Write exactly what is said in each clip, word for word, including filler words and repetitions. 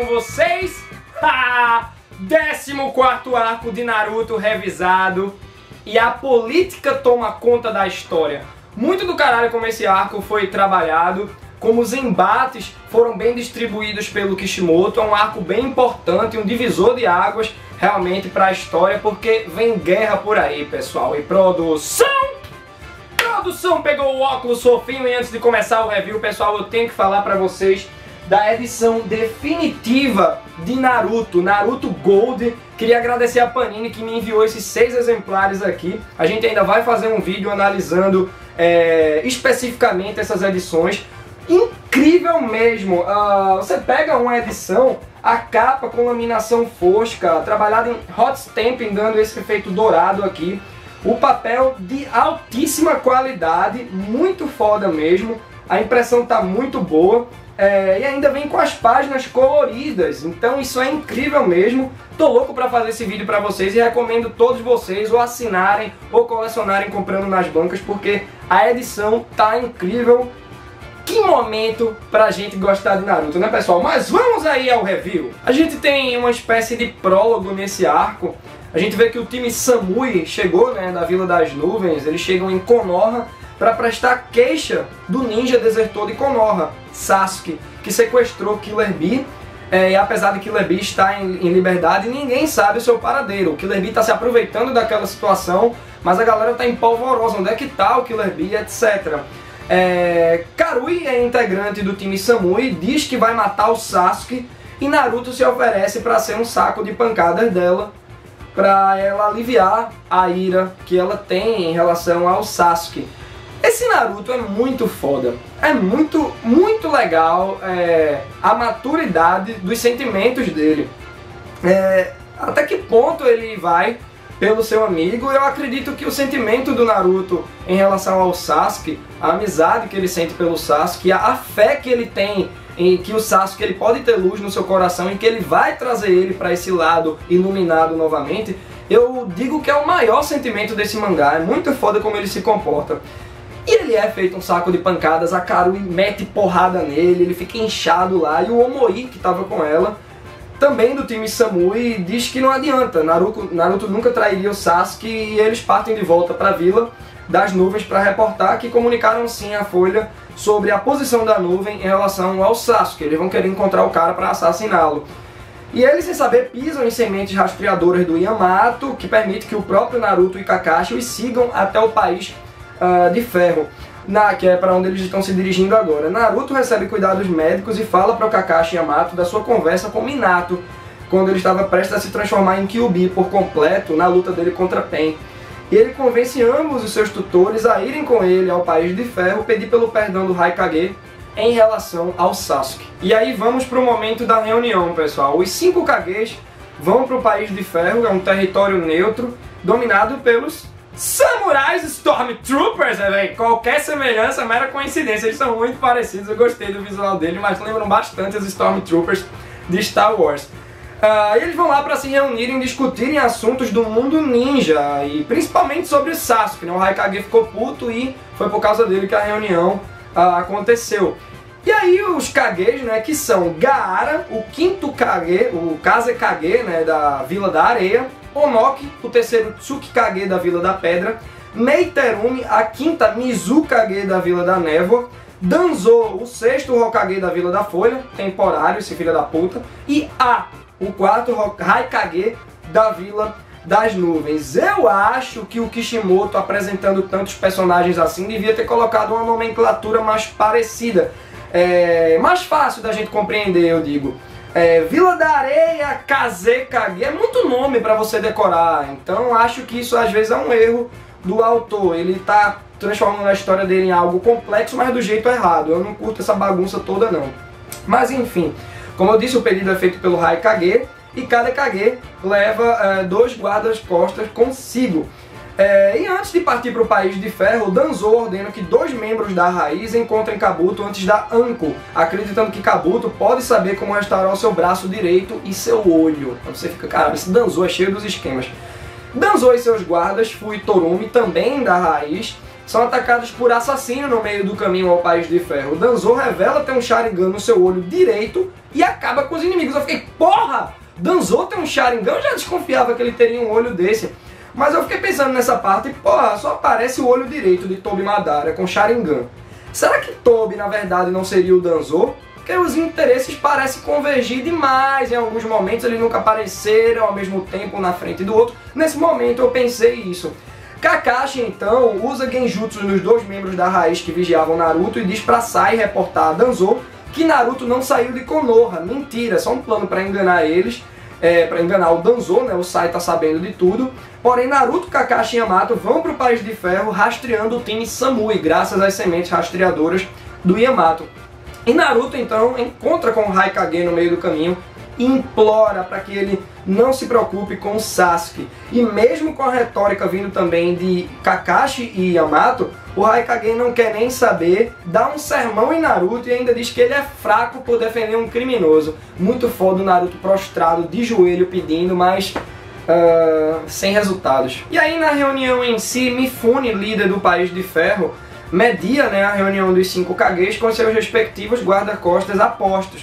vocês? Ha! décimo quarto arco de Naruto revisado e a política toma conta da história. Muito do caralho como esse arco foi trabalhado, como os embates foram bem distribuídos pelo Kishimoto. É um arco bem importante, um divisor de águas realmente para a história, porque vem guerra por aí, pessoal. E produção! Produção pegou o óculos fofinho. E antes de começar o review, pessoal, eu tenho que falar para vocês da edição definitiva de Naruto, Naruto Gold. Queria agradecer a Panini que me enviou esses seis exemplares aqui. A gente ainda vai fazer um vídeo analisando é, especificamente essas edições. Incrível mesmo! Uh, você pega uma edição, a capa com laminação fosca, trabalhada em hot stamping, dando esse efeito dourado aqui. O papel de altíssima qualidade, muito foda mesmo. A impressão tá muito boa. É, e ainda vem com as páginas coloridas, então isso é incrível mesmo. Tô louco pra fazer esse vídeo pra vocês e recomendo todos vocês ou assinarem ou colecionarem comprando nas bancas, porque a edição tá incrível. Que momento pra gente gostar de Naruto, né, pessoal? Mas vamos aí ao review. A gente tem uma espécie de prólogo nesse arco. A gente vê que o time Samui chegou, né, da Vila das Nuvens. Eles chegam em Konoha para prestar queixa do ninja desertor de Konoha, Sasuke, que sequestrou Killer Bee. É, e apesar de Killer Bee estar em, em liberdade, ninguém sabe o seu paradeiro. O Killer Bee está se aproveitando daquela situação, mas a galera está em polvorosa. Onde é que está o Killer Bee, etcétera. É, Karui é integrante do time Samui, diz que vai matar o Sasuke, e Naruto se oferece para ser um saco de pancadas dela, para ela aliviar a ira que ela tem em relação ao Sasuke. Esse Naruto é muito foda, é muito, muito legal é, a maturidade dos sentimentos dele. É, até que ponto ele vai pelo seu amigo. Eu acredito que o sentimento do Naruto em relação ao Sasuke, a amizade que ele sente pelo Sasuke, a fé que ele tem em que o Sasuke ele pode ter luz no seu coração e que ele vai trazer ele para esse lado iluminado novamente, eu digo que é o maior sentimento desse mangá. É muito foda como ele se comporta. E ele é feito um saco de pancadas, a Karui mete porrada nele, ele fica inchado lá, e o Omoi, que estava com ela, também do time Samui, diz que não adianta, Naruto, Naruto nunca trairia o Sasuke, e eles partem de volta para a Vila das Nuvens para reportar que comunicaram sim a Folha sobre a posição da nuvem em relação ao Sasuke. Eles vão querer encontrar o cara para assassiná-lo. E eles, sem saber, pisam em sementes rastreadoras do Yamato, que permite que o próprio Naruto e Kakashi os sigam até o país Uh, de ferro, na, que é para onde eles estão se dirigindo agora. Naruto recebe cuidados médicos e fala para o Kakashi Yamato da sua conversa com Minato, quando ele estava prestes a se transformar em Kyuubi por completo na luta dele contra Pen. E ele convence ambos os seus tutores a irem com ele ao País de Ferro, pedir pelo perdão do Raikage em relação ao Sasuke. E aí vamos para o momento da reunião, pessoal. Os cinco Kages vão para o País de Ferro, é um território neutro, dominado pelos Samurais Stormtroopers, né, velho? Qualquer semelhança é mera coincidência. Eles são muito parecidos, eu gostei do visual deles, mas lembram bastante os Stormtroopers de Star Wars. Uh, eles vão lá para se reunirem, discutirem assuntos do mundo ninja, e principalmente sobre o Sasuke, né? O Raikage ficou puto e foi por causa dele que a reunião uh, aconteceu. E aí os Kages, né, que são Gaara, o quinto Kage, o Kazekage, né, da Vila da Areia, Onoki, o terceiro Tsukikage da Vila da Pedra, Meiterumi, a quinta Mizukage da Vila da Névoa, Danzo, o sexto Hokage da Vila da Folha, temporário, esse filho da puta, e A, o quarto Raikage da Vila das Nuvens. Eu acho que o Kishimoto, apresentando tantos personagens assim, devia ter colocado uma nomenclatura mais parecida. É, mais fácil da gente compreender, eu digo. É, Vila da Areia, Kazekage, é muito nome para você decorar, então acho que isso às vezes é um erro do autor. Ele está transformando a história dele em algo complexo, mas do jeito errado. Eu não curto essa bagunça toda não. Mas enfim, como eu disse, o pedido é feito pelo Raikage, e cada Kage leva é, dois guardas-costas consigo. É, e antes de partir para o País de Ferro, Danzo ordena que dois membros da Raiz encontrem Kabuto antes da Anko, acreditando que Kabuto pode saber como restaurar o seu braço direito e seu olho. Então você fica, caramba, esse Danzo é cheio dos esquemas. Danzo e seus guardas, Fu e Torumi, também da Raiz, são atacados por assassinos no meio do caminho ao País de Ferro. O Danzo revela ter um Sharingan no seu olho direito e acaba com os inimigos. Eu fiquei, porra! Danzo tem um Sharingan? Eu já desconfiava que ele teria um olho desse. Mas eu fiquei pensando nessa parte e, porra, só aparece o olho direito de Tobi Madara com Sharingan. Será que Tobi, na verdade, não seria o Danzo? Porque os interesses parecem convergir demais. Em alguns momentos eles nunca apareceram ao mesmo tempo na frente do outro. Nesse momento eu pensei isso. Kakashi, então, usa Genjutsu nos dois membros da raiz que vigiavam Naruto e diz pra Sai reportar a Danzo que Naruto não saiu de Konoha. Mentira, só um plano pra enganar eles. É, para enganar o Danzo, né? O Sai tá sabendo de tudo. Porém, Naruto, Kakashi e Yamato vão pro País de Ferro rastreando o time Samui, graças às sementes rastreadoras do Yamato. E Naruto, então, encontra com o Raikage no meio do caminho e implora para que ele não se preocupe com o Sasuke. E mesmo com a retórica vindo também de Kakashi e Yamato, o Raikage não quer nem saber, dá um sermão em Naruto e ainda diz que ele é fraco por defender um criminoso. Muito foda o Naruto prostrado, de joelho, pedindo, mas uh, sem resultados. E aí na reunião em si, Mifune, líder do País de Ferro, media, né, a reunião dos cinco Kages com seus respectivos guarda-costas apostos.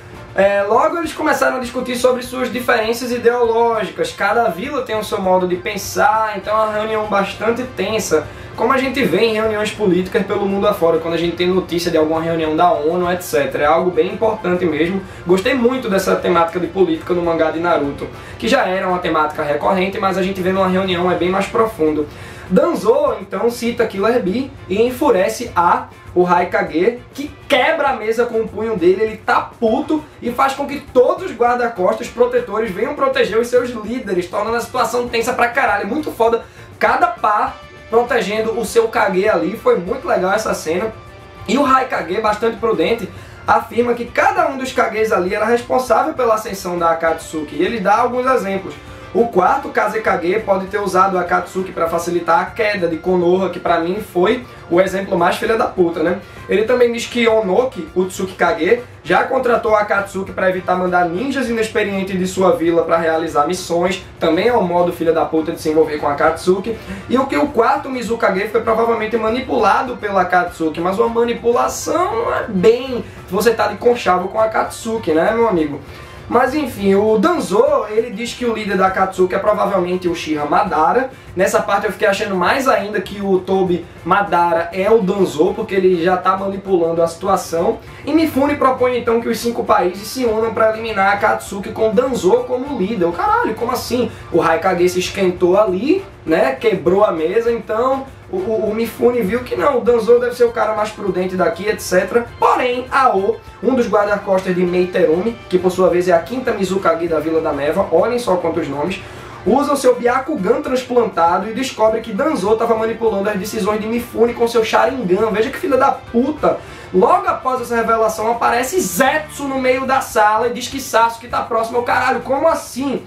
É, logo eles começaram a discutir sobre suas diferenças ideológicas. Cada vila tem o seu modo de pensar, então é uma reunião bastante tensa, como a gente vê em reuniões políticas pelo mundo afora, quando a gente tem notícia de alguma reunião da ONU, etcétera. É algo bem importante mesmo. Gostei muito dessa temática de política no mangá de Naruto, que já era uma temática recorrente, mas a gente vê numa reunião é bem mais profundo. Danzo então cita Killer Bee e enfurece a o Raikage, que quebra a mesa com o punho dele. Ele tá puto e faz com que todos os guarda-costas protetores venham proteger os seus líderes, tornando a situação tensa pra caralho. Muito foda, cada par protegendo o seu Kage ali, foi muito legal essa cena. E o Raikage, bastante prudente, afirma que cada um dos Kages ali era responsável pela ascensão da Akatsuki, e ele dá alguns exemplos. O quarto Kazekage pode ter usado a Akatsuki para facilitar a queda de Konoha, que pra mim foi o exemplo mais filha da puta, né? Ele também diz que Onoki, o Tsukikage, já contratou a Akatsuki para evitar mandar ninjas inexperientes de sua vila para realizar missões. Também é um modo filha da puta de se envolver com a Akatsuki. E o que o quarto Mizukage foi provavelmente manipulado pela Akatsuki, mas uma manipulação não é bem você tá de conchavo com a Akatsuki, né, meu amigo? Mas enfim, o Danzo, ele diz que o líder da Akatsuki é provavelmente o Uchiha Madara. Nessa parte eu fiquei achando mais ainda que o Tobi Madara é o Danzo, porque ele já está manipulando a situação. E Mifune propõe então que os cinco países se unam para eliminar a Akatsuki com Danzo como líder. Caralho, como assim? O Raikage se esquentou ali, né? Quebrou a mesa, então o, o, o Mifune viu que não, o Danzo deve ser o cara mais prudente daqui, etcétera. Porém, Ao, um dos guarda-costas de Meiterumi, que por sua vez é a quinta Mizukage da Vila da Neva, olhem só quantos nomes, usa o seu Byakugan transplantado e descobre que Danzo estava manipulando as decisões de Mifune com seu Sharingan. Veja que filha da puta! Logo após essa revelação aparece Zetsu no meio da sala e diz que Sasuke está próximo ao caralho. Como assim?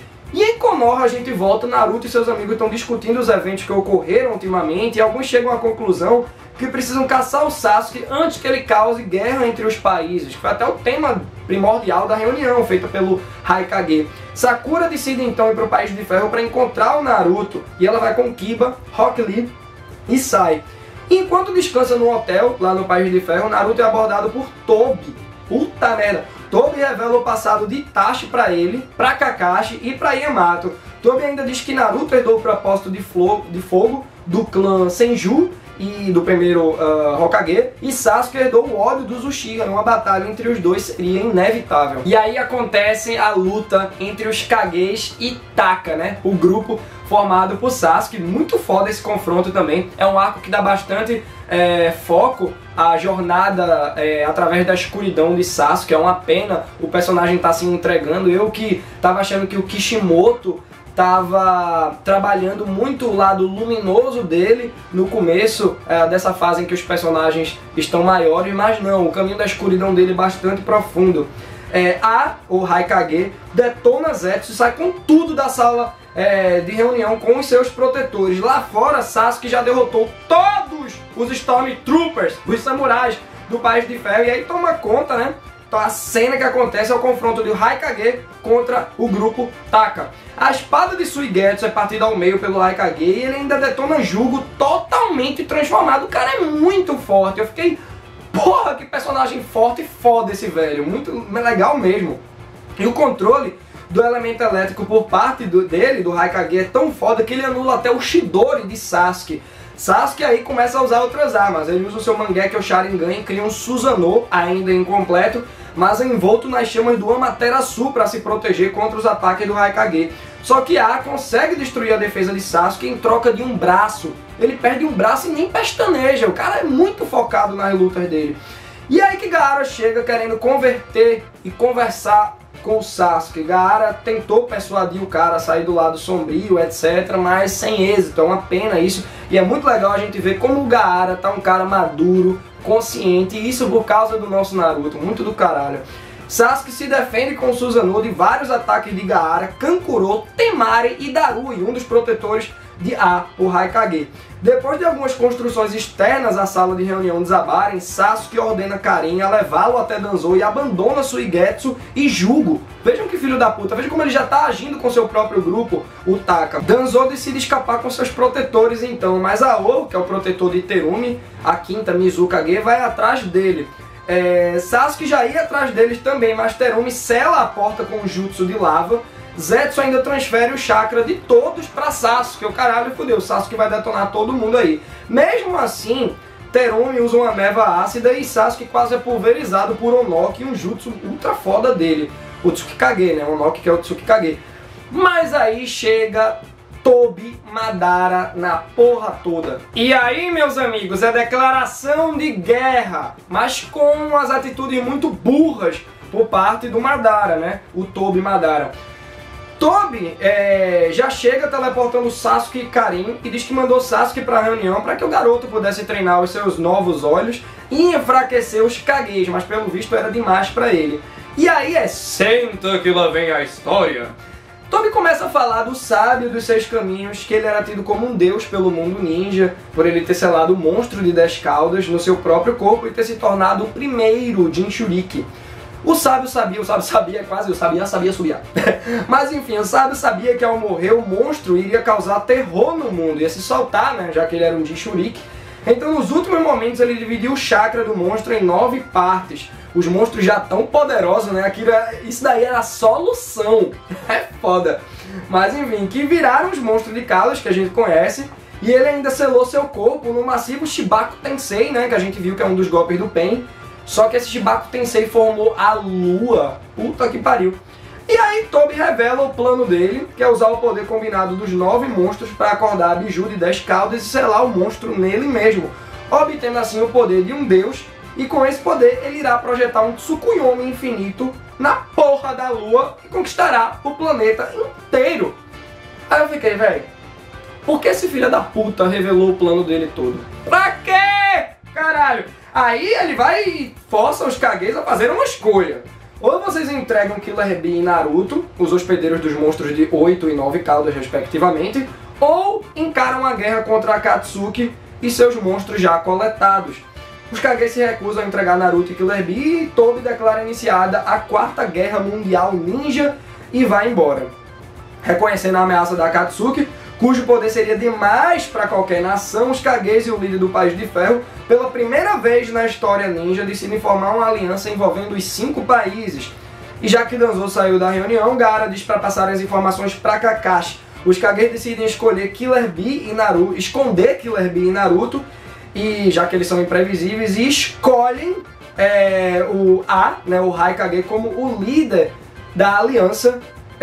E em Konoha a gente volta, Naruto e seus amigos estão discutindo os eventos que ocorreram ultimamente e alguns chegam à conclusão que precisam caçar o Sasuke antes que ele cause guerra entre os países, que foi até o tema primordial da reunião feita pelo Raikage. Sakura decide então ir para o País de Ferro para encontrar o Naruto e ela vai com Kiba, Rock Lee e Sai. Enquanto descansa no hotel lá no País de Ferro, Naruto é abordado por Tobi. Puta merda! Tobi revela o passado de Itachi pra ele, pra Kakashi e pra Yamato. Tobi ainda diz que Naruto herdou o propósito de, de fogo do clã Senju e do primeiro uh, Hokage, e Sasuke herdou o ódio dos Uchiha. Uma batalha entre os dois seria inevitável. E aí acontece a luta entre os Kages e Taka, né? O grupo formado por Sasuke. Muito foda esse confronto também. É um arco que dá bastante é, foco à jornada é, através da escuridão de Sasuke. É uma pena o personagem estar tá se entregando. Eu que tava achando que o Kishimoto estava trabalhando muito o lado luminoso dele no começo é, dessa fase em que os personagens estão maiores, mas não, o caminho da escuridão dele é bastante profundo. É, a, o Raikage, detona Zetsu e sai com tudo da sala é, de reunião com os seus protetores. Lá fora, Sasuke já derrotou todos os Stormtroopers, os samurais do País de Ferro, e aí toma conta, né, a cena que acontece é o confronto de Raikage contra o grupo Taka. A espada de Suigetsu é partida ao meio pelo Raikage e ele ainda detona Jugo totalmente transformado. O cara é muito forte. Eu fiquei, porra, que personagem forte e foda esse velho. Muito legal mesmo. E o controle do elemento elétrico por parte do, dele, do Raikage, é tão foda que ele anula até o Chidori de Sasuke. Sasuke aí começa a usar outras armas. Ele usa o seu Mangekyo, o Sharingan, e cria um Susanoo, ainda incompleto, mas envolto nas chamas do Amaterasu para se proteger contra os ataques do Raikage. Só que A consegue destruir a defesa de Sasuke em troca de um braço. Ele perde um braço e nem pestaneja. O cara é muito focado nas lutas dele. E aí que Gaara chega querendo converter e conversar com o Sasuke. Gaara tentou persuadir o cara a sair do lado sombrio, etcétera, mas sem êxito. É uma pena isso. E é muito legal a gente ver como o Gaara tá um cara maduro, consciente, e isso por causa do nosso Naruto, muito do caralho. Sasuke se defende com o Susanoo de vários ataques de Gaara, Kankuro, Temari e Darui, um dos protetores de A, o Raikage. Depois de algumas construções externas à sala de reunião desabarem, Sasuke ordena Karin a levá-lo até Danzou e abandona Suigetsu e Jugo. Vejam que filho da puta, vejam como ele já está agindo com seu próprio grupo, o Taka. Danzou decide escapar com seus protetores então, mas Ao, que é o protetor de Terumi, a quinta Mizukage, vai atrás dele. É, Sasuke já ia atrás deles também, mas Terumi sela a porta com o jutsu de lava. Zetsu ainda transfere o chakra de todos pra Sasuke. O caralho, fudeu, Sasuke vai detonar todo mundo aí. Mesmo assim, Terumi usa uma neva ácida e Sasuke quase é pulverizado por Onoki, um jutsu ultra foda dele. O Tsukikage, né? Onoki que é o Tsukikage. Mas aí chega Tobi Madara na porra toda. E aí, meus amigos, é declaração de guerra, mas com as atitudes muito burras por parte do Madara, né? O Tobi Madara. Tobi é, já chega teleportando Sasuke e Karin e diz que mandou Sasuke para a reunião para que o garoto pudesse treinar os seus novos olhos e enfraquecer os Kages, mas pelo visto era demais para ele. E aí é senta que lá vem a história. Tobi começa a falar do sábio dos seis caminhos, que ele era tido como um deus pelo mundo ninja, por ele ter selado o monstro de dez caudas no seu próprio corpo e ter se tornado o primeiro Jinchuriki. O sábio sabia, o sábio sabia, quase, o sabia, sabia subir. Mas enfim, o sábio sabia que ao morrer o monstro iria causar terror no mundo, ia se soltar, né, já que ele era um Jinchuriki. Então nos últimos momentos ele dividiu o chakra do monstro em nove partes. Os monstros já tão poderosos, né, aquilo, isso daí era a solução. É foda. Mas enfim, que viraram os monstros de Kalos que a gente conhece. E ele ainda selou seu corpo no massivo Shibaku Tensei, né, que a gente viu que é um dos golpes do Pain. Só que esse Shibaku Tensei formou a lua. Puta que pariu. E aí Tobi revela o plano dele, que é usar o poder combinado dos nove monstros para acordar a Biju de dez caudas e selar o monstro nele mesmo, obtendo assim o poder de um deus, e com esse poder ele irá projetar um Tsukuyomi infinito na porra da lua e conquistará o planeta inteiro. Aí eu fiquei, velho, por que esse filho da puta revelou o plano dele todo? Pra quê? Caralho! Aí ele vai e força os Kages a fazer uma escolha. Ou vocês entregam Killer Bee e Naruto, os hospedeiros dos monstros de oito e nove caudas respectivamente, ou encaram a guerra contra Akatsuki e seus monstros já coletados. Os Kages se recusam a entregar Naruto e Killer Bee e Tobi declara iniciada a Quarta Guerra Mundial Ninja e vai embora. Reconhecendo a ameaça da Akatsuki, cujo poder seria demais para qualquer nação, os Kages e o líder do País de Ferro, pela primeira vez na história ninja, decidem formar uma aliança envolvendo os cinco países. E já que Danzou saiu da reunião, Gaara diz para passar as informações para Kakashi. Os Kages decidem escolher Killer Bee e Naruto, esconder Killer Bee e Naruto, e já que eles são imprevisíveis, e escolhem é, o A, né, o Raikage, como o líder da aliança.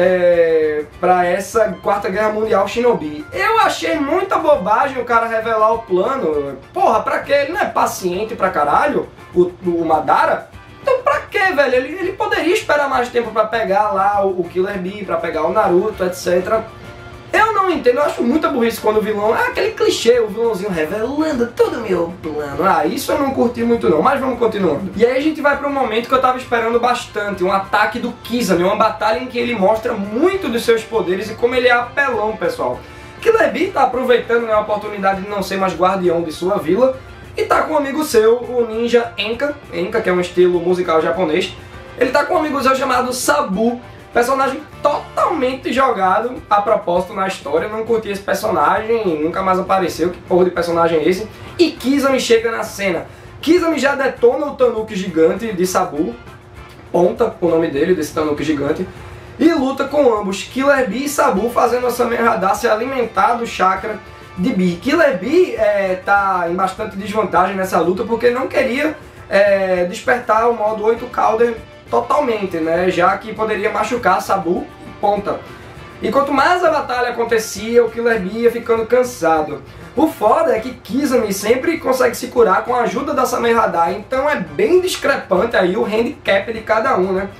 É, para essa Quarta Guerra Mundial Shinobi. Eu achei muita bobagem o cara revelar o plano. Porra, pra quê? Ele não é paciente pra caralho, o, o Madara? Então pra quê, velho? Ele, ele poderia esperar mais tempo pra pegar lá o, o Killer Bee, pra pegar o Naruto, etcétera. Eu não entendo, eu acho muita burrice quando o vilão é aquele clichê, o vilãozinho revelando todo o meu plano. Ah, isso eu não curti muito não, mas vamos continuando. E aí a gente vai para um momento que eu tava esperando bastante, um ataque do Kizami, uma batalha em que ele mostra muito dos seus poderes e como ele é apelão, pessoal. Killer Bee tá aproveitando, né, a oportunidade de não ser mais guardião de sua vila e tá com um amigo seu, o ninja Enka, Enka que é um estilo musical japonês, Ele tá com um amigo seu chamado Sabu, personagem totalmente jogado a propósito na história. Não curti esse personagem, nunca mais apareceu, que porra de personagem é esse? E Kizami chega na cena. Kizami já detona o Tanuki gigante de Sabu, Ponta, o nome dele, desse Tanuki gigante, e luta com ambos, Killer Bee e Sabu, fazendo a Sameradar se alimentar do chakra de Bee. Killer Bee é, tá em bastante desvantagem nessa luta porque não queria é, despertar o modo oito Calder totalmente, né, já que poderia machucar Sabu e Ponta. E quanto mais a batalha acontecia, o Killer Bee ia ficando cansado. O foda é que Kizami sempre consegue se curar com a ajuda da Sameradar, então é bem discrepante aí o handicap de cada um, né?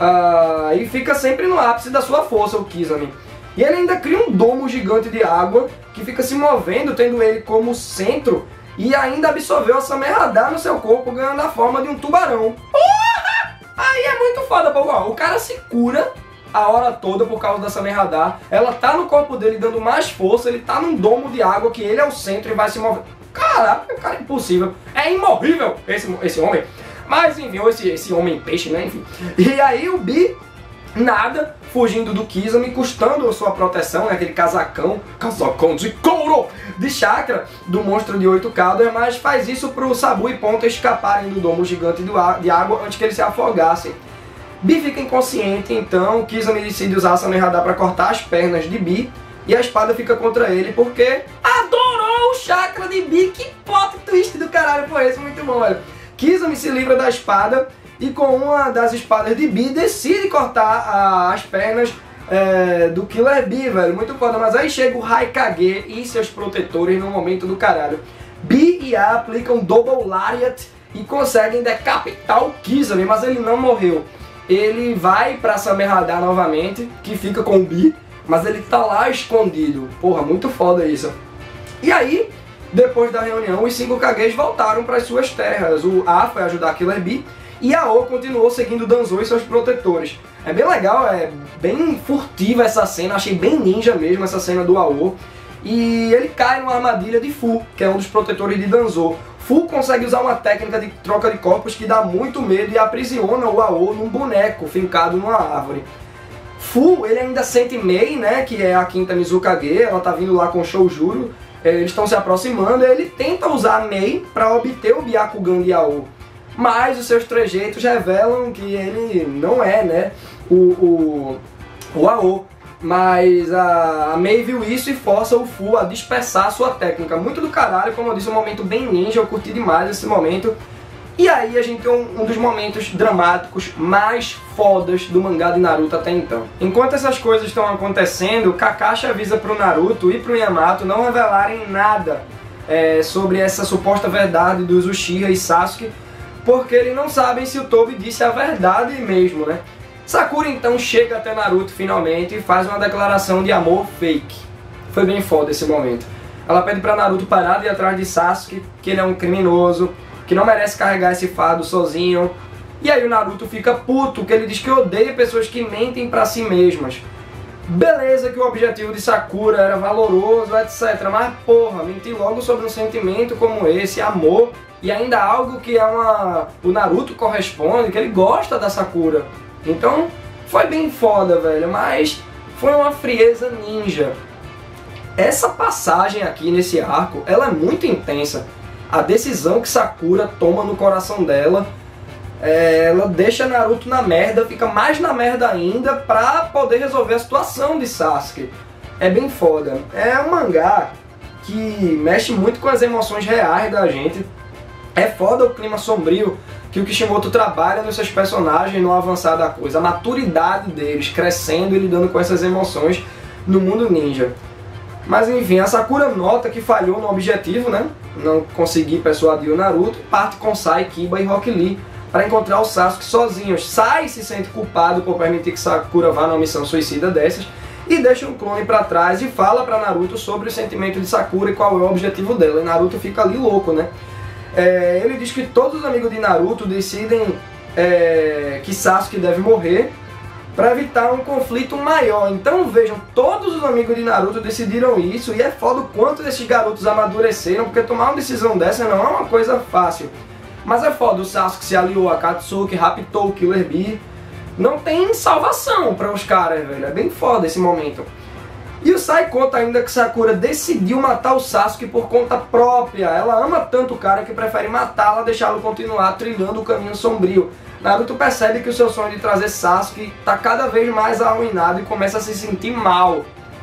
Uh, e fica sempre no ápice da sua força o Kizami. E ele ainda cria um domo gigante de água que fica se movendo, tendo ele como centro, e ainda absorveu a Sameradar no seu corpo, ganhando a forma de um tubarão. Porra! Aí é muito foda, pô. O cara se cura a hora toda por causa da Sameradar, ela tá no corpo dele dando mais força, ele tá num domo de água que ele é o centro e vai se mover. Caraca, o cara é impossível, é imorrível esse, esse homem. Mas enfim, ou esse, esse homem peixe, né, enfim. E aí o Bee nada, fugindo do Kizami, custando sua proteção, né, aquele casacão, casacão de couro, de chakra do monstro de oito caudas, mas faz isso pro Sabu e Ponta escaparem do domo gigante de água antes que eles se afogassem. Bee fica inconsciente, então Kizami decide usar a Sameradar para cortar as pernas de Bee e a espada fica contra ele porque adorou o chakra de Bee. Que plot twist do caralho foi esse, muito bom, velho. Kizami se livra da espada e com uma das espadas de Bee decide cortar a, as pernas é, do Killer Bee, velho, muito foda. Mas aí chega o Raikage e seus protetores no momento do caralho. Bee e A aplicam Double Lariat e conseguem decapitar o Kizami, mas ele não morreu. Ele vai pra Sameradar novamente, que fica com o Bee, mas ele tá lá escondido. Porra, muito foda isso. E aí, depois da reunião, os cinco Kages voltaram para as suas terras. O A foi ajudar Killer Bee e a O continuou seguindo Danzo e seus protetores. É bem legal, é bem furtiva essa cena, achei bem ninja mesmo essa cena do A O. E ele cai numa armadilha de Fu, que é um dos protetores de Danzo. Fu consegue usar uma técnica de troca de corpos que dá muito medo e aprisiona o A O num boneco fincado numa árvore. Fu, ele ainda sente Mei, né, que é a quinta Mizukage, ela tá vindo lá com Shoujuro, eles estão se aproximando e ele tenta usar a Mei para obter o Byakugan de A O. Mas os seus trejeitos revelam que ele não é, né, o, o, o A O. Mas a, a Mei viu isso e força o Fu a dispersar sua técnica. Muito do caralho, como eu disse, um momento bem ninja, eu curti demais esse momento. E aí a gente tem um, um dos momentos dramáticos mais fodas do mangá de Naruto até então. Enquanto essas coisas estão acontecendo, Kakashi avisa pro Naruto e pro Yamato não revelarem nada é, sobre essa suposta verdade dos Uchiha e Sasuke, porque eles não sabem se o Tobi disse a verdade mesmo, né? Sakura então chega até Naruto finalmente e faz uma declaração de amor fake. Foi bem foda esse momento. Ela pede pra Naruto parar de ir atrás de Sasuke, que ele é um criminoso, que não merece carregar esse fardo sozinho. E aí o Naruto fica puto, que ele diz que odeia pessoas que mentem pra si mesmas. Beleza que o objetivo de Sakura era valoroso, etcétera. Mas porra, mentir logo sobre um sentimento como esse, amor, e ainda algo que é uma... o Naruto corresponde, que ele gosta da Sakura. Então, foi bem foda, velho, mas foi uma frieza ninja. Essa passagem aqui nesse arco, ela é muito intensa. A decisão que Sakura toma no coração dela, é, ela deixa Naruto na merda, fica mais na merda ainda pra poder resolver a situação de Sasuke. É bem foda. É um mangá que mexe muito com as emoções reais da gente. É foda o clima sombrio que o Kishimoto trabalha nos seus personagens no avançar da coisa, a maturidade deles crescendo e lidando com essas emoções no mundo ninja. Mas enfim, a Sakura nota que falhou no objetivo, né? Não conseguir persuadir o Naruto, parte com Sai, Kiba e Rock Lee para encontrar o Sasuke sozinhos. Sai se sente culpado por permitir que Sakura vá numa missão suicida dessas e deixa um clone para trás e fala para Naruto sobre o sentimento de Sakura e qual é o objetivo dela. E Naruto fica ali louco, né? É, ele diz que todos os amigos de Naruto decidem é, que Sasuke deve morrer para evitar um conflito maior. Então vejam, todos os amigos de Naruto decidiram isso e é foda o quanto esses garotos amadureceram, porque tomar uma decisão dessa não é uma coisa fácil. Mas é foda, o Sasuke se aliou a Katsuki, raptou o Killer Bee não tem salvação para os caras, velho. É bem foda esse momento. E o Sai conta ainda que Sakura decidiu matar o Sasuke por conta própria. Ela ama tanto o cara que prefere matá-lo a deixá-lo continuar trilhando o caminho sombrio. Naruto percebe que o seu sonho de trazer Sasuke tá cada vez mais arruinado e começa a se sentir mal.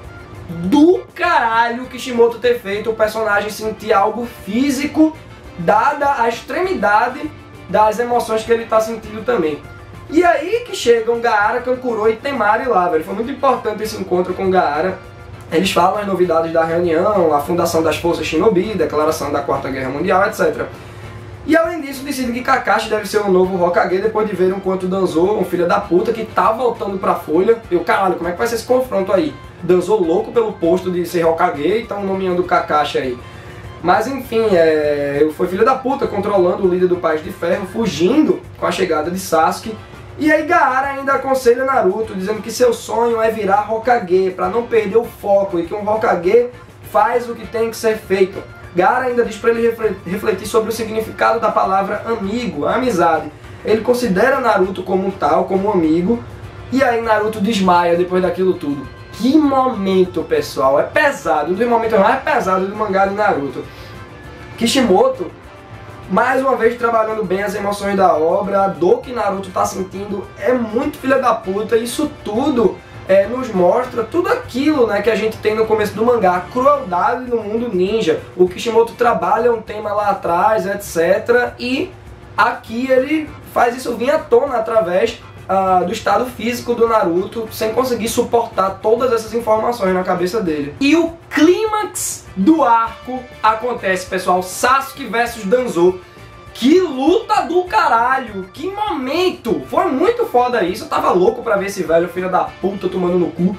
Do caralho Kishimoto ter feito o personagem sentir algo físico, dada a extremidade das emoções que ele tá sentindo também. E aí que chegam Gaara, Kankuro e Temari lá, velho. Foi muito importante esse encontro com Gaara. Eles falam as novidades da reunião, a fundação das forças Shinobi, declaração da Quarta Guerra Mundial, etcétera. E além disso, decidem que Kakashi deve ser o novo Hokage depois de ver um quanto Danzo, um filho da puta, que tá voltando pra Folha. E o caralho, como é que vai ser esse confronto aí? Danzo louco pelo posto de ser Hokage e estão nomeando o Kakashi aí. Mas enfim, é... foi filho da puta controlando o líder do País de Ferro, fugindo com a chegada de Sasuke. E aí Gaara ainda aconselha Naruto, dizendo que seu sonho é virar Hokage, para não perder o foco, e que um Hokage faz o que tem que ser feito. Gaara ainda diz para ele refletir sobre o significado da palavra amigo, a amizade. Ele considera Naruto como tal, como um amigo, e aí Naruto desmaia depois daquilo tudo. Que momento, pessoal, é pesado, um dos momentos mais pesados do mangá de Naruto. Kishimoto, mais uma vez trabalhando bem as emoções da obra, a dor que Naruto tá sentindo é muito filha da puta. Isso tudo é, nos mostra tudo aquilo, né, que a gente tem no começo do mangá, a crueldade no mundo ninja. O Kishimoto trabalha um tema lá atrás, etcétera. E aqui ele faz isso vir à tona através uh, do estado físico do Naruto, sem conseguir suportar todas essas informações na cabeça dele. E o clímax do arco acontece, pessoal. Sasuke versus Danzo. Que luta do caralho! Que momento! Foi muito foda isso. Eu tava louco pra ver esse velho filho da puta tomando no cu.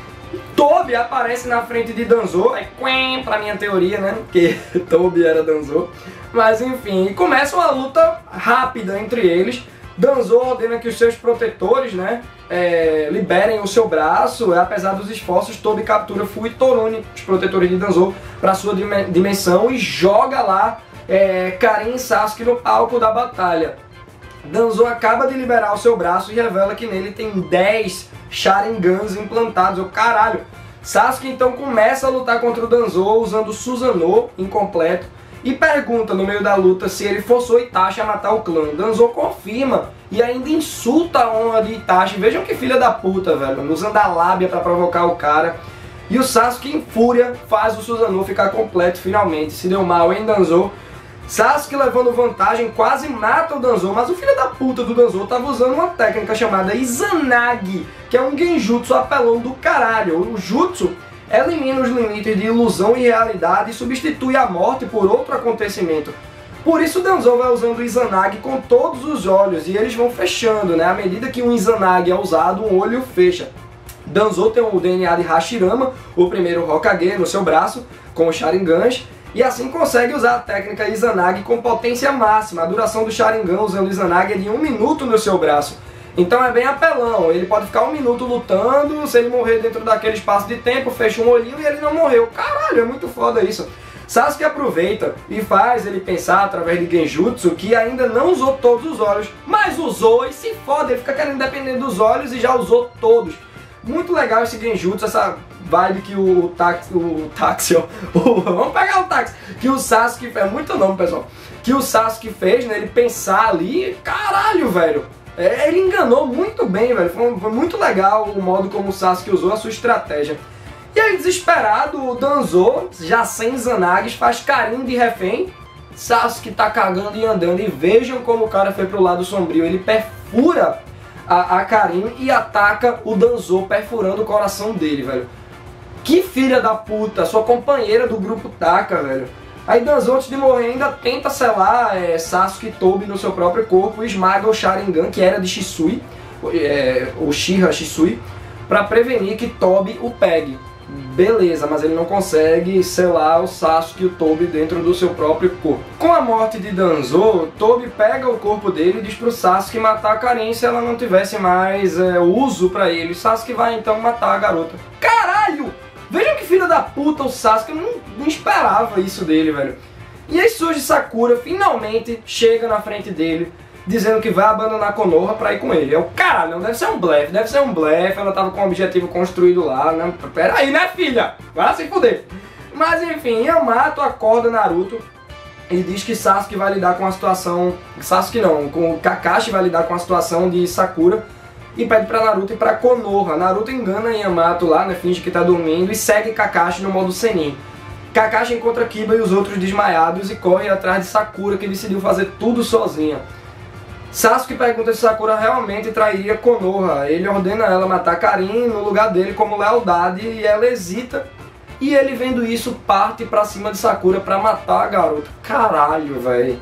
Tobi aparece na frente de Danzo. É quen pra minha teoria, né? Porque Tobi era Danzo. Mas enfim, começa uma luta rápida entre eles. Danzo ordena que os seus protetores, né, é, liberem o seu braço. Apesar dos esforços, Tobi captura Fu e Torune, os protetores de Danzo, para sua dimensão e joga lá é, Karin e Sasuke no palco da batalha. Danzo acaba de liberar o seu braço e revela que nele tem dez Sharingans implantados. O caralho! Sasuke então começa a lutar contra o Danzo usando o Susanoo incompleto e pergunta no meio da luta se ele forçou Itachi a matar o clã. Danzo confirma e ainda insulta a honra de Itachi. Vejam que filha da puta, velho, usando a lábia pra provocar o cara. E o Sasuke, em fúria, faz o Susanoo ficar completo finalmente. Se deu mal, hein, Danzo? Sasuke, levando vantagem, quase mata o Danzo, mas o filho da puta do Danzo tava usando uma técnica chamada Izanagi, que é um genjutsu apelão do caralho. O jutsu elimina os limites de ilusão e realidade e substitui a morte por outro acontecimento. Por isso Danzo vai usando o Izanagi com todos os olhos e eles vão fechando, né? À medida que um Izanagi é usado, um olho fecha. Danzo tem o D N A de Hashirama, o primeiro Hokage, no seu braço, com os Sharingans, e assim consegue usar a técnica Izanagi com potência máxima. A duração do Sharingan usando o Izanagi é de um minuto no seu braço. Então é bem apelão, ele pode ficar um minuto lutando, se ele morrer dentro daquele espaço de tempo, fecha um olhinho e ele não morreu. Caralho, é muito foda isso. Sasuke aproveita e faz ele pensar através de genjutsu que ainda não usou todos os olhos, mas usou e se foda, ele fica querendo depender dos olhos e já usou todos. Muito legal esse genjutsu, essa vibe que o táxi, o táxi, ó, o, vamos pegar o táxi, que o Sasuke fez, é muito nome, pessoal, que o Sasuke fez, né, ele pensar ali, caralho, velho. É, ele enganou muito bem, velho. Foi, foi muito legal o modo como o Sasuke usou a sua estratégia. E aí, desesperado, o Danzo, já sem Izanags, faz carinho de refém. Sasuke tá cagando e andando. E vejam como o cara foi pro lado sombrio. Ele perfura a, a Karin e ataca o Danzo, perfurando o coração dele, velho. Que filha da puta, sua companheira do grupo Taka, velho. Aí Danzo, antes de morrer, ainda tenta selar é, Sasuke e Tobi no seu próprio corpo e esmaga o Sharingan, que era de Shisui, é, o Shiha Shisui, para prevenir que Tobi o pegue. Beleza, mas ele não consegue selar o Sasuke e o Tobi dentro do seu próprio corpo. Com a morte de Danzo, Tobi pega o corpo dele e diz pro Sasuke matar a Karin se ela não tivesse mais é, uso pra ele. Sasuke vai então matar a garota. Caralho! Vejam que filho da puta o Sasuke, eu não, não esperava isso dele, velho. E aí surge Sakura, finalmente chega na frente dele, dizendo que vai abandonar Konoha pra ir com ele. Eu, caralho, não deve ser um blefe, deve ser um blefe, ela tava com um objetivo construído lá, né? Pera aí, né, filha? Vai se fuder. Mas enfim, Yamato acorda Naruto e diz que Sasuke vai lidar com a situação... Sasuke não, com Kakashi vai lidar com a situação de Sakura e pede pra Naruto ir pra Konoha. Naruto engana Yamato lá, né, finge que tá dormindo e segue Kakashi no modo Senin. Kakashi encontra Kiba e os outros desmaiados e corre atrás de Sakura, que decidiu fazer tudo sozinha. Sasuke pergunta se Sakura realmente trairia Konoha. Ele ordena ela matar Karin no lugar dele como lealdade e ela hesita. E ele, vendo isso, parte pra cima de Sakura pra matar a garota. Caralho, velho.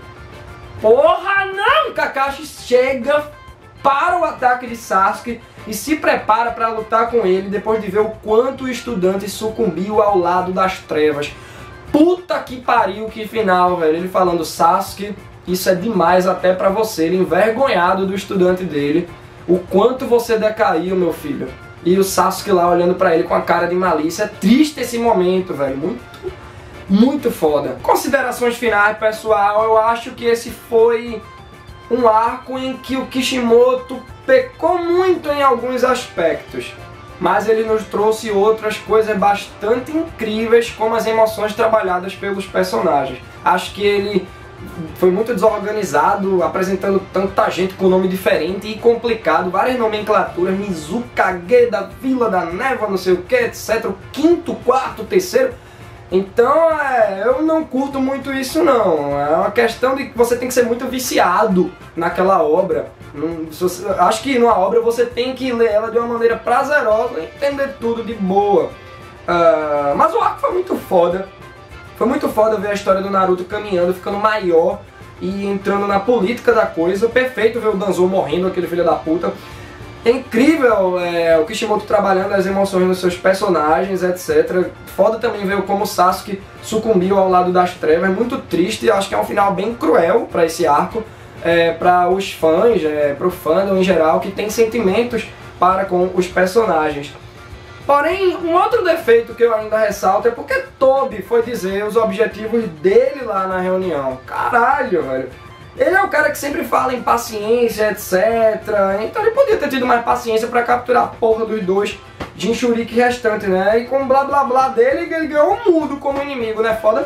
Porra, não! Kakashi chega para o ataque de Sasuke e se prepara para lutar com ele depois de ver o quanto o estudante sucumbiu ao lado das trevas. Puta que pariu, que final, velho. Ele falando, Sasuke, isso é demais até pra você. Ele envergonhado do estudante dele. O quanto você decaiu, meu filho. E o Sasuke lá olhando pra ele com a cara de malícia. É triste esse momento, velho. Muito, muito foda. Considerações finais, pessoal. Eu acho que esse foi um arco em que o Kishimoto pecou muito em alguns aspectos, mas ele nos trouxe outras coisas bastante incríveis, como as emoções trabalhadas pelos personagens. Acho que ele foi muito desorganizado, apresentando tanta gente com nome diferente e complicado, várias nomenclaturas, Mizukage da Vila da Névoa, não sei o que, etcétera. O quinto, quarto, terceiro. Então, é, eu não curto muito isso não. É uma questão de que você tem que ser muito viciado naquela obra. Não, você, acho que numa obra você tem que ler ela de uma maneira prazerosa e entender tudo de boa. Uh, mas o arco foi muito foda. Foi muito foda ver a história do Naruto caminhando, ficando maior e entrando na política da coisa. Perfeito ver o Danzo morrendo, aquele filho da puta. É incrível é, o Kishimoto trabalhando as emoções dos seus personagens, etcétera. Foda também ver como o Sasuke sucumbiu ao lado das trevas. Muito triste, acho que é um final bem cruel para esse arco. É, para os fãs, é, para o fandom em geral, que tem sentimentos para com os personagens. Porém, um outro defeito que eu ainda ressalto é porque Toby foi dizer os objetivos dele lá na reunião. Caralho, velho. Ele é o cara que sempre fala em paciência, etcétera. Então ele podia ter tido mais paciência pra capturar a porra dos dois Jinchuriki restantes, né? E com o blá blá blá dele, ele ganhou um mudo como inimigo, né? Foda.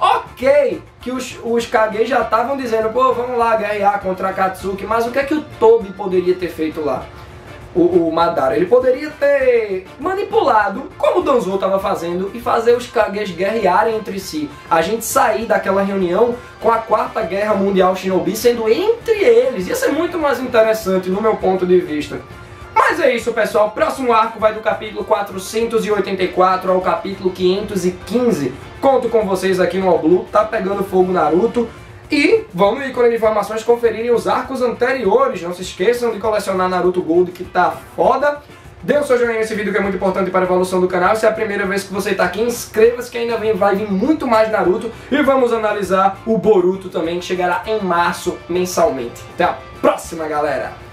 Ok, que os, os Kage já estavam dizendo, pô, vamos lá guerrear contra a Akatsuki, mas o que é que o Toby poderia ter feito lá? O, o Madara, ele poderia ter manipulado, como o Danzo estava fazendo, e fazer os Kages guerrearem entre si. A gente sair daquela reunião com a quarta guerra mundial Shinobi sendo entre eles. Ia ser muito mais interessante no meu ponto de vista. Mas é isso, pessoal. O próximo arco vai do capítulo quatrocentos e oitenta e quatro ao capítulo quinhentos e quinze. Conto com vocês aqui no Oblu. Tá pegando fogo Naruto. E vamos no ícone de informações conferirem os arcos anteriores. Não se esqueçam de colecionar Naruto Gold, que tá foda. Dê o seu joinha nesse vídeo, que é muito importante para a evolução do canal. Se é a primeira vez que você tá aqui, inscreva-se, que ainda vem, vai vir muito mais Naruto. E vamos analisar o Boruto também, que chegará em março mensalmente. Até a próxima, galera!